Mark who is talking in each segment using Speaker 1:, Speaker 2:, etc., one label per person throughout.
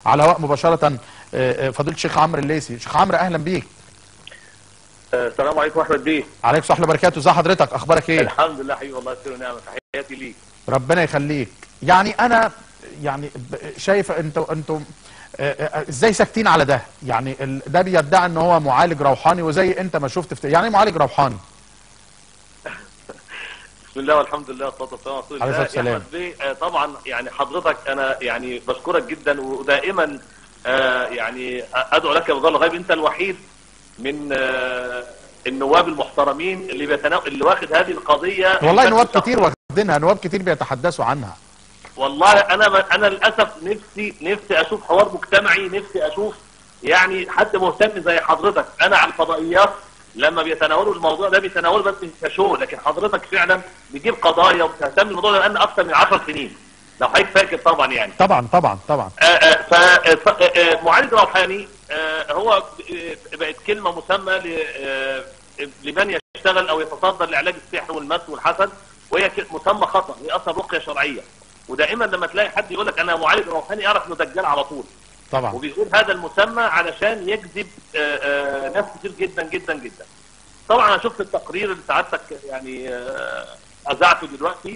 Speaker 1: على هواء مباشرة فضيلة الشيخ عمرو الليثي. شيخ عمرو اهلا بيك.
Speaker 2: السلام عليكم احمد بيه.
Speaker 1: عليكم السلام وبركاته. ازي حضرتك؟ اخبارك ايه؟
Speaker 2: الحمد لله حبيبي والله خير ونعمه. تحياتي ليك.
Speaker 1: ربنا يخليك. يعني انا يعني شايف انتوا ازاي ساكتين على ده؟ يعني ده بيدعي ان هو معالج روحاني، وزي انت ما شفت يعني ايه معالج روحاني؟
Speaker 2: بسم الله والحمد لله والصلاه والسلام على رسول الله.
Speaker 1: عليه السلام.
Speaker 2: احمد بيه طبعا يعني حضرتك انا يعني بشكرك جدا، ودائما يعني ادعو لك بظل الغيب. انت الوحيد من النواب المحترمين اللي واخد هذه القضيه.
Speaker 1: والله نواب كتير واخدينها، نواب كتير بيتحدثوا عنها.
Speaker 2: والله انا للاسف نفسي اشوف حوار مجتمعي، نفسي اشوف يعني حد مهتم زي حضرتك. انا على الفضائيات لما بيتناولوا الموضوع ده بيتناولوا بس كشو، لكن حضرتك فعلا بتجيب قضايا وبتهتم بالموضوع ده بقالنا اكثر من 10 سنين لو حضرتك فاكر طبعا يعني.
Speaker 1: طبعا طبعا طبعا.
Speaker 2: فمعالج روحاني هو بقت كلمه مسمى لمن يشتغل او يتصدر لعلاج السحر والمس والحسد، وهي مسمى خطا، هي اصلا رقيه شرعيه. ودائما لما تلاقي حد يقول لك انا معالج روحاني اعرف انه دجال على طول.
Speaker 1: طبعا.
Speaker 2: وبيقول هذا المسمى علشان يجذب ناس كتير جدا جدا جدا. طبعا انا شفت التقرير اللي سعادتك يعني اذعته دلوقتي،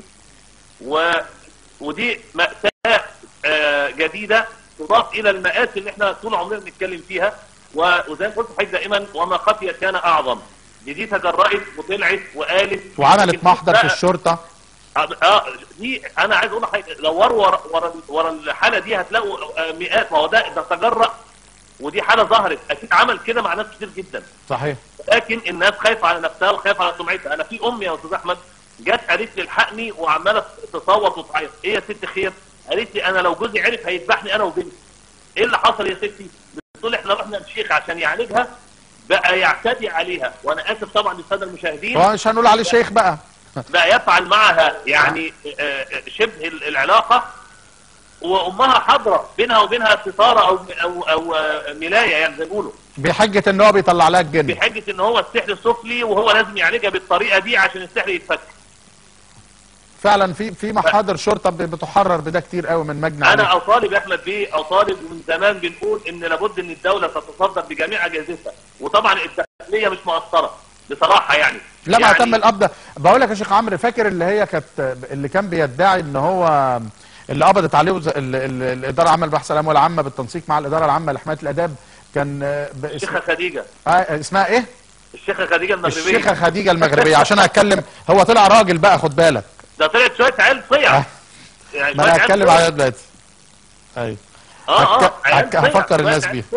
Speaker 2: ودي مأساة جديدة تضاف الى المآسي اللي احنا طول عمرنا بنتكلم فيها. وزي ما قلت حضرتك دائما وما خفي كان اعظم. دي تجرأت وطلعت وقالت
Speaker 1: وعملت محضر في الشرطة.
Speaker 2: دي انا عايز اقول لحضرتك دوروا ورا الحاله دي هتلاقوا مئات. ما هو ده تجرأ، ودي حاله ظهرت اكيد عمل كده مع ناس كتير جدا.
Speaker 1: صحيح.
Speaker 2: لكن الناس خايفه على نفسها وخايفه على سمعتها. انا في امي يا استاذ احمد جت قالت لي الحقني وعماله تصوت وتعيط. ايه يا ست خير؟ قالت لي انا لو جوزي عرف هيذبحني انا وبنتي. ايه اللي حصل يا ستي؟ بتقول احنا رحنا للشيخ عشان يعالجها بقى يعتدي عليها، وانا اسف طبعا للساده المشاهدين
Speaker 1: مش هنقول عليه شيخ بقى
Speaker 2: يفعل معها يعني شبه العلاقة، وامها حاضرة بينها وبينها ستارة او ملاية يعني زي ما بيقولوا،
Speaker 1: بحجة ان هو بيطلع لها الجن،
Speaker 2: بحجة ان هو السحر السفلي وهو لازم يعالجها بالطريقة دي عشان السحر يتفك.
Speaker 1: فعلا في محاضر شرطة بتحرر بده كتير قوي من مجنى.
Speaker 2: انا اطالب يا احمد بيه، اطالب من زمان بنقول ان لابد ان الدولة تتصدر بجميع اجهزتها، وطبعا الداخلية مش مقصرة بصراحة يعني.
Speaker 1: لما يعني تم القبض بقول لك يا شيخ عمرو، فاكر اللي هي كانت اللي كان بيدعي ان هو اللي قبضت عليه الاداره العامه للبحث عن الاموال العامه بالتنسيق مع الاداره العامه لحمايه الاداب، كان
Speaker 2: الشيخه خديجه.
Speaker 1: اسمها ايه؟
Speaker 2: الشيخه خديجه المغربيه.
Speaker 1: الشيخه خديجه المغربيه. عشان هتكلم هو طلع راجل بقى، خد بالك.
Speaker 2: ده طلعت شويه عيال صيع.
Speaker 1: يعني ما انا هتكلم على دلوقتي. ايوه. هفكر الناس بيه.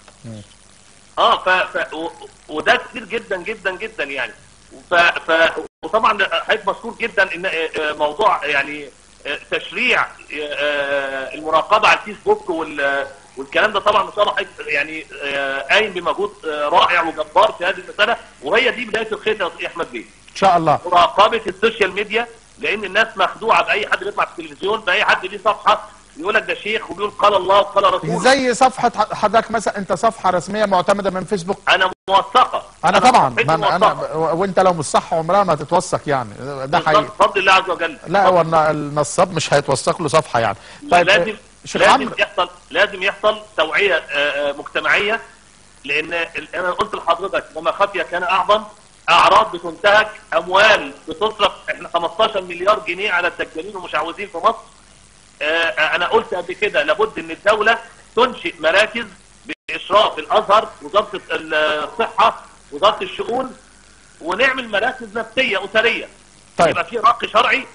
Speaker 2: وده كتير جدا جدا جدا يعني. وطبعا حضرتك مشكور جدا ان موضوع يعني تشريع المراقبه على الفيسبوك والكلام ده طبعا ان شاء الله يعني قايم بمجهود رائع وجبار في هذه المساله، وهي دي بدايه الخيط يا احمد بيه.
Speaker 1: ان شاء الله.
Speaker 2: مراقبه السوشيال ميديا، لان الناس مخدوعه باي حد بيطلع في التلفزيون، باي حد ليه صفحه يقول لك ده شيخ وبيقول قال الله وقال رسوله.
Speaker 1: زي صفحه حضرتك مثلا، انت صفحه رسميه معتمده من فيسبوك.
Speaker 2: انا موثقه.
Speaker 1: انا طبعا انا وانت لو مش صح عمرها ما تتوثق يعني، ده حقيقي
Speaker 2: بفضل الله عز وجل.
Speaker 1: لا هو النصاب مش هيتوثق له صفحه يعني.
Speaker 2: طيب لازم يحصل توعيه مجتمعيه، لان انا قلت لحضرتك وما خفي كان اعظم. اعراض بتنتهك، اموال بتصرف، احنا 15 مليار جنيه على الدجالين ومشعوذين في مصر. انا قلت قبل كده لابد ان الدولة تنشئ مراكز باشراف الازهر، وزارة الصحة، وزارة الشؤون، ونعمل مراكز نفسية اسرية.
Speaker 1: طيب
Speaker 2: يبقى في رق شرعي.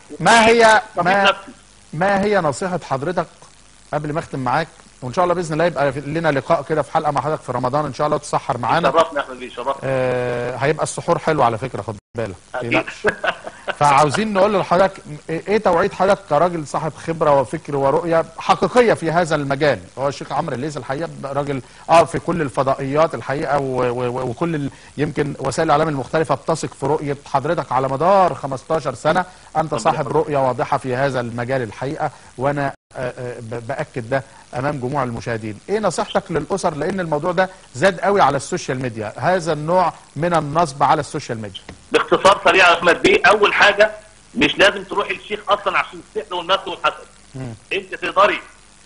Speaker 1: ما هي نصيحة حضرتك قبل ما اختم معاك، وان شاء الله باذن الله يبقى لنا لقاء كده في حلقة مع حضرتك في رمضان ان شاء الله تسحر معانا.
Speaker 2: شرفنا يا احمد بيه، شرفنا.
Speaker 1: هيبقى السحور حلو على فكرة، خد بالك. فعاوزين نقول لحضرتك ايه توعية حضرتك كراجل صاحب خبرة وفكر ورؤية حقيقية في هذا المجال. هو الشيخ عمرو الليثي الحقيقة راجل في كل الفضائيات الحقيقة وكل يمكن وسائل الاعلام المختلفة بتثق في رؤية حضرتك على مدار 15 سنة. انت صاحب رؤية واضحة في هذا المجال الحقيقة، وانا باكد ده امام جموع المشاهدين. ايه نصيحتك للاسر، لان الموضوع ده زاد قوي على السوشيال ميديا، هذا النوع من النصب على السوشيال ميديا؟
Speaker 2: باختصار سريع يا احمد بيه، اول حاجه مش لازم تروحي للشيخ اصلا عشان السحر والمس والحسد. انت تقدري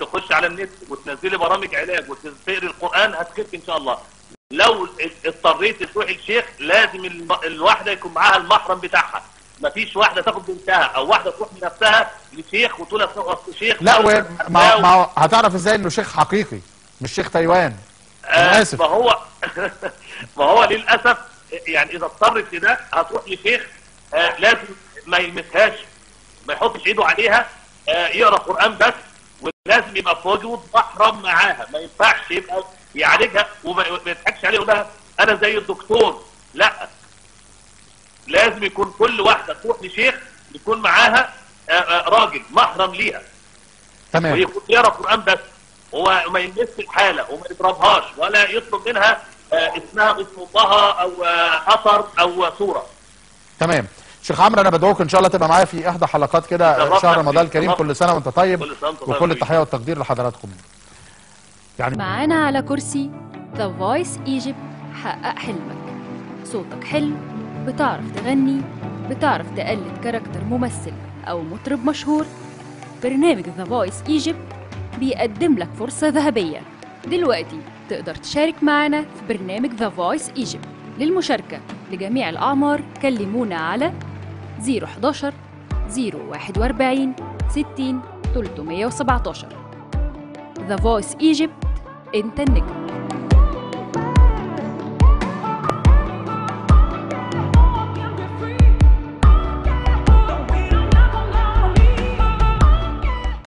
Speaker 2: تخش على النت وتنزلي برامج علاج وتقري القران هتخف ان شاء الله. لو اضطريت تروحي للشيخ لازم الواحده يكون معاها المحرم بتاعها، مفيش واحده تاخد بنتها او واحده تروح بنفسها لشيخ وتقول لها شيخ.
Speaker 1: لا ما هتعرف ازاي انه شيخ حقيقي مش شيخ تايوان؟ انا اسف.
Speaker 2: ما هو للاسف يعني اذا اضطرت لده هتروح لشيخ لازم ما يلمسهاش، ما يحطش ايده عليها، يقرا قران بس، ولازم يبقى في وجود محرم معاها، ما ينفعش يبقى يعالجها وما يضحكش عليها يقول لها انا زي الدكتور. لا، لازم يكون كل واحده تروح لشيخ يكون معاها راجل محرم ليها.
Speaker 1: تمام.
Speaker 2: ويكون يقرا قران بس وما يلمسش الحاله وما يضربهاش ولا يطلب منها اسمها اسم امها او اثر او صوره.
Speaker 1: تمام. شيخ عمرو انا بدعوك ان شاء الله تبقى معايا في احدى حلقات كده شهر رمضان الكريم. كل سنه وانت طيب، وكل التحيه والتقدير لحضراتكم.
Speaker 3: يعني معانا على كرسي The Voice Egypt. حقق حلمك. صوتك حلو، بتعرف تغني، بتعرف تقلد كاركتر ممثل او مطرب مشهور. برنامج The Voice Egypt بيقدم لك فرصة ذهبية. دلوقتي تقدر تشارك معنا في برنامج The Voice Egypt. للمشاركة لجميع الأعمار كلمونا على 011 041 60 317. The Voice Egypt، انت النجم.